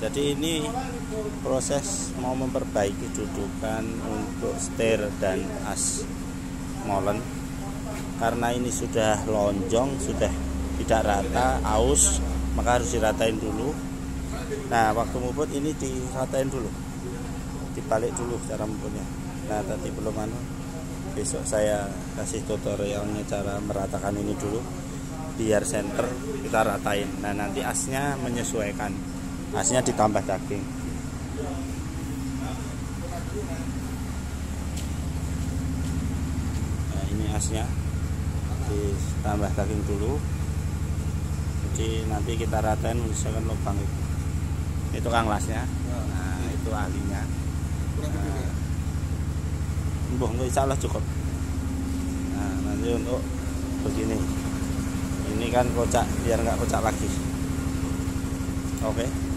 Jadi ini proses mau memperbaiki dudukan untuk setir dan as molen, karena ini sudah lonjong, sudah tidak rata, aus, maka harus diratain dulu. Nah, waktu muput ini diratain dulu, dibalik dulu cara muputnya. Nah, tadi belum besok saya kasih tutorialnya cara meratakan ini dulu, biar center kita ratain. Nah, nanti asnya menyesuaikan, asnya ditambah daging. Nah, ini asnya ditambah daging dulu, jadi nanti kita ratain menyesuaikan lubang itu. Itu kang lasnya, nah itu ahlinya. Nah, insya Allah cukup. Nah, nanti untuk begini, ini kan kocak biar nggak kocak lagi. Oke.